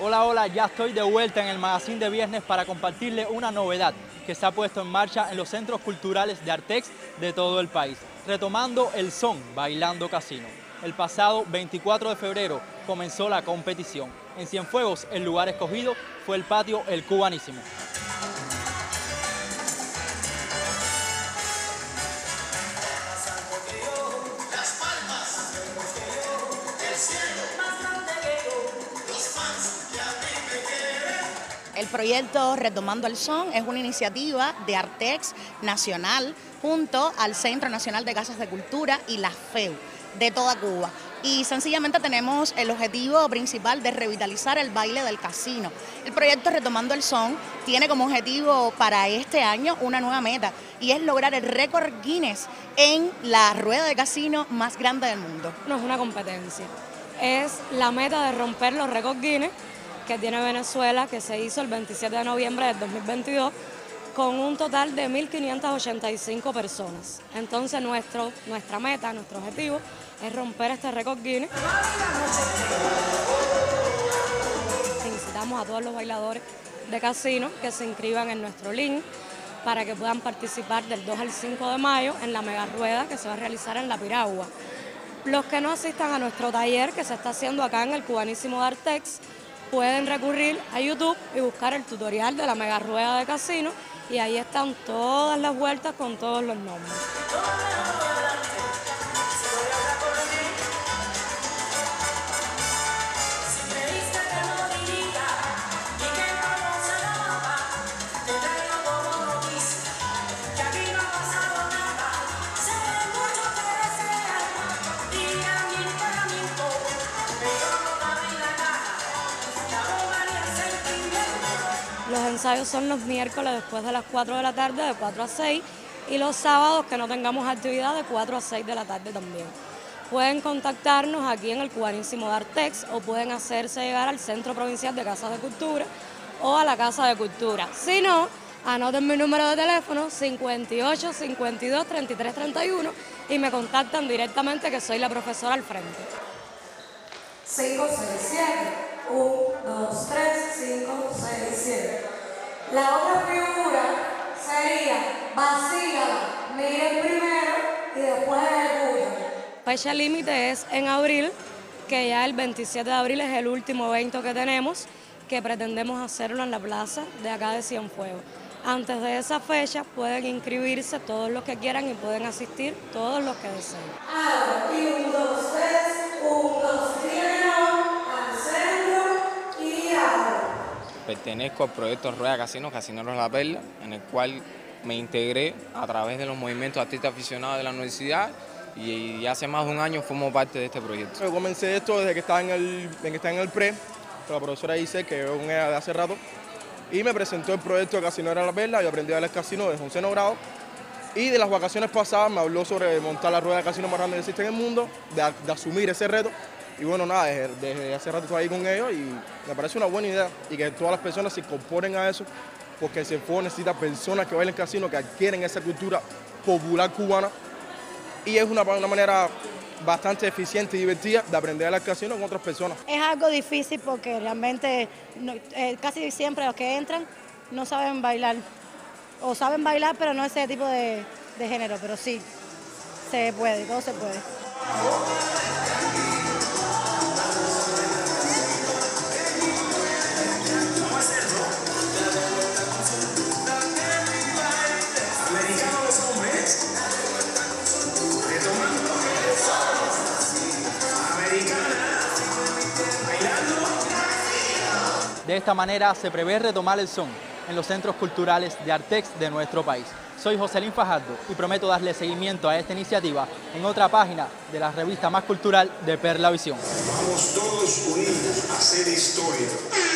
Hola, hola, ya estoy de vuelta en el magazine de viernes para compartirles una novedad que se ha puesto en marcha en los centros culturales de Artex de todo el país, retomando el son Bailando Casino. El pasado 24 de febrero comenzó la competición. En Cienfuegos, el lugar escogido fue el patio El Cubanísimo. El proyecto Retomando el Son es una iniciativa de Artex Nacional junto al Centro Nacional de Casas de Cultura y la FEU de toda Cuba. Y sencillamente tenemos el objetivo principal de revitalizar el baile del casino. El proyecto Retomando el Son tiene como objetivo para este año una nueva meta y es lograr el récord Guinness en la rueda de casino más grande del mundo. No es una competencia, es la meta de romper los récords Guinness que tiene Venezuela, que se hizo el 27 de noviembre del 2022, con un total de 1.585 personas. Entonces nuestra meta, nuestro objetivo, es romper este récord Guinness. Incitamos a todos los bailadores de casino que se inscriban en nuestro link para que puedan participar del 2 al 5 de mayo en la mega rueda que se va a realizar en La Piragua. Los que no asistan a nuestro taller que se está haciendo acá en el Cubanísimo de Artex, pueden recurrir a YouTube y buscar el tutorial de la mega rueda de casino y ahí están todas las vueltas con todos los nombres. Los ensayos son los miércoles después de las 4 de la tarde, de 4 a 6, y los sábados que no tengamos actividad, de 4 a 6 de la tarde también. Pueden contactarnos aquí en el Cubanísimo de Artex o pueden hacerse llegar al Centro Provincial de Casas de Cultura o a la Casa de Cultura. Si no, anoten mi número de teléfono 58 52 33 31 y me contactan directamente, que soy la profesora al frente. 5, 6, 7. 1, 2, 3, 5, 6, 7. La otra figura sería vacíala, miren primero y después ejecuta. Fecha límite es en abril, que ya el 27 de abril es el último evento que tenemos, que pretendemos hacerlo en la plaza de acá de Cienfuegos. Antes de esa fecha pueden inscribirse todos los que quieran y pueden asistir todos los que deseen. Ahora, 1, 2, 3, 1, 2, 3. Pertenezco al proyecto Rueda Casino, Casineros La Perla, en el cual me integré a través de los movimientos de artistas aficionados de la universidad y hace más de un año formo parte de este proyecto. Yo comencé esto desde que estaba en el pre, con la profesora Isel, que es un EA de hace rato, y me presentó el proyecto Casineros La Perla. Yo aprendí a bailar casino desde 11 grado y de las vacaciones pasadas me habló sobre montar la rueda de casino más grande que existe en el mundo, de asumir ese reto. Y bueno, nada, desde hace rato estoy ahí con ellos y me parece una buena idea y que todas las personas se incorporen a eso, porque Cienfuegos necesita personas que bailen casino, que adquieren esa cultura popular cubana, y es una manera bastante eficiente y divertida de aprender a bailar casino con otras personas. Es algo difícil porque realmente casi siempre los que entran no saben bailar, o saben bailar pero no ese tipo de género, pero sí, se puede, todo se puede. De esta manera se prevé retomar el son en los centros culturales de Artex de nuestro país. Soy Joselín Fajardo y prometo darle seguimiento a esta iniciativa en otra página de la revista más cultural de Perla Visión. Vamos todos unidos a hacer historia.